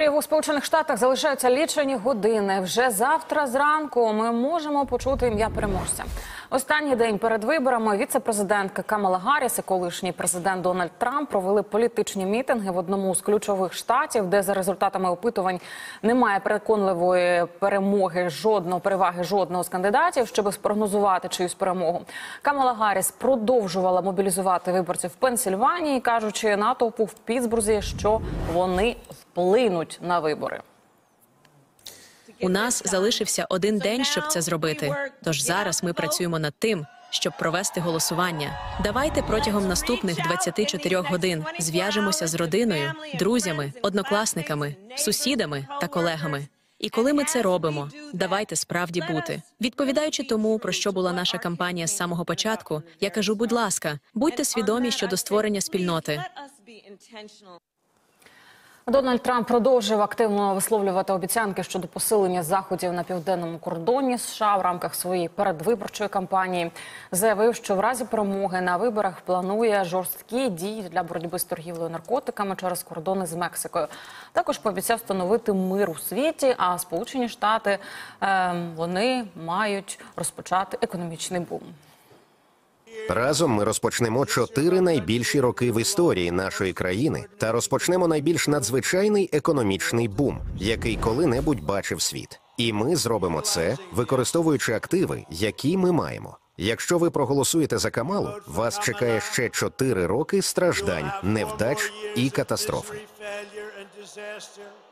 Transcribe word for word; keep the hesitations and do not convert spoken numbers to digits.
У Сполучених Штатах залишаються лічені години. Вже завтра зранку ми можемо почути ім'я переможця. Останній день перед виборами віце-президентка Камала Гарріс і колишній президент Дональд Трамп провели політичні мітинги в одному з ключових штатів, де за результатами опитувань немає переконливої перемоги жодного, переваги жодного з кандидатів, щоб спрогнозувати чиюсь перемогу. Камала Гарріс продовжувала мобілізувати виборців в Пенсільванії, кажучи натовпу в Пітсбурзі, що вони вплинуть на вибори. У нас залишився один день, щоб це зробити. Тож зараз ми працюємо над тим, щоб провести голосування. Давайте протягом наступних двадцяти чотирьох годин зв'яжемося з родиною, друзями, однокласниками, сусідами та колегами. І коли ми це робимо, давайте справді бути. Відповідаючи тому, про що була наша кампанія з самого початку, я кажу, будь ласка, будьте свідомі щодо створення спільноти. Дональд Трамп продовжив активно висловлювати обіцянки щодо посилення заходів на південному кордоні США в рамках своєї передвиборчої кампанії. Заявив, що в разі перемоги на виборах планує жорсткі дії для боротьби з торгівлею наркотиками через кордони з Мексикою. Також пообіцяв встановити мир у світі, а Сполучені Штати, е, вони мають розпочати економічний бум. Разом ми розпочнемо чотири найбільші роки в історії нашої країни та розпочнемо найбільш надзвичайний економічний бум, який коли-небудь бачив світ. І ми зробимо це, використовуючи активи, які ми маємо. Якщо ви проголосуєте за Камалу, вас чекає ще чотири роки страждань, невдач і катастрофи.